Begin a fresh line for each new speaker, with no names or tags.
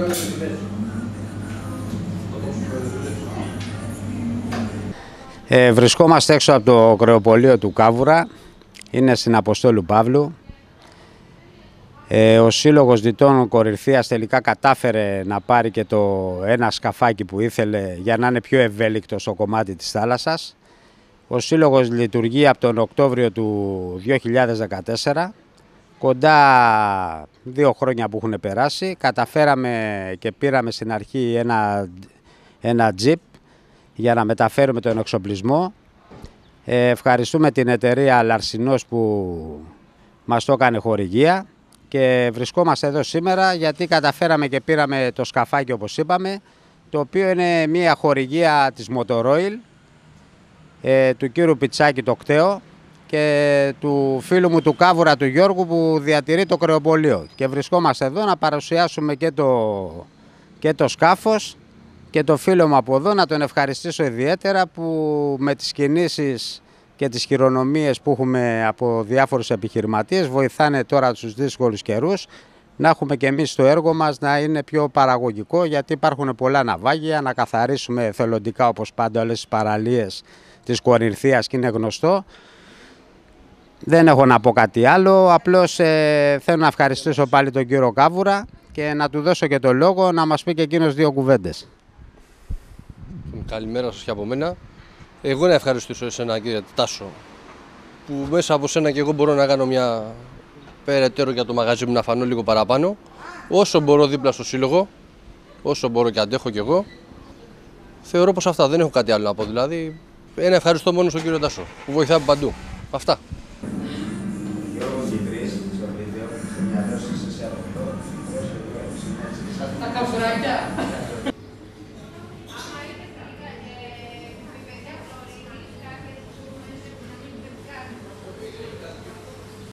Βρισκόμαστε έξω από το κρεοπωλείο του Κάβουρα, είναι στην Αποστόλου Παύλου. Ο Σύλλογος Δυτών Κορινθίας τελικά κατάφερε να πάρει και το ένα σκαφάκι που ήθελε για να είναι πιο ευέλικτο στο κομμάτι της θάλασσας. Ο Σύλλογος λειτουργεί από τον Οκτώβριο του 2014, κοντά 2 χρόνια που έχουν περάσει. Καταφέραμε και πήραμε στην αρχή ένα τζιπ για να μεταφέρουμε τον εξοπλισμό. Ευχαριστούμε την εταιρεία Λαρσινός που μας το έκανε χορηγία και βρισκόμαστε εδώ σήμερα γιατί καταφέραμε και πήραμε το σκαφάκι όπως είπαμε, το οποίο είναι μια χορηγία της Motoroil, του κύρου Πιτσάκη το κταίο και του φίλου μου του Κάβουρα του Γιώργου που διατηρεί το κρεοπωλείο. Και βρισκόμαστε εδώ να παρουσιάσουμε και το σκάφος και το φίλο μου από εδώ, να τον ευχαριστήσω ιδιαίτερα που με τις κινήσεις και τις χειρονομίες που έχουμε από διάφορους επιχειρηματίες βοηθάνε τώρα τους δύσκολους καιρούς να έχουμε και εμείς το έργο μας να είναι πιο παραγωγικό, γιατί υπάρχουν πολλά ναυάγια, να καθαρίσουμε εθελοντικά όπως πάντα όλες τις παραλίες της Κορινθίας και είναι γνωστό. Δεν έχω να πω κάτι άλλο, απλώς θέλω να ευχαριστήσω πάλι τον κύριο Κάβουρα και να του δώσω και το λόγο να μας πει και εκείνος 2 κουβέντες.
Καλημέρα σας και από μένα. Εγώ να ευχαριστήσω εσένα κύριε Τάσο, που μέσα από σένα και εγώ μπορώ να κάνω μια περαιτέρω για το μαγαζί μου, να φανώ λίγο παραπάνω. Όσο μπορώ δίπλα στο σύλλογο, όσο μπορώ και αντέχω κι εγώ. Θεωρώ πως αυτά, δεν έχω κάτι άλλο να πω. Δηλαδή, ένα ευχαριστώ μόνο στον κύριο Τάσο, που βοηθάει από παντού. Αυτά.
Τα καυράκια.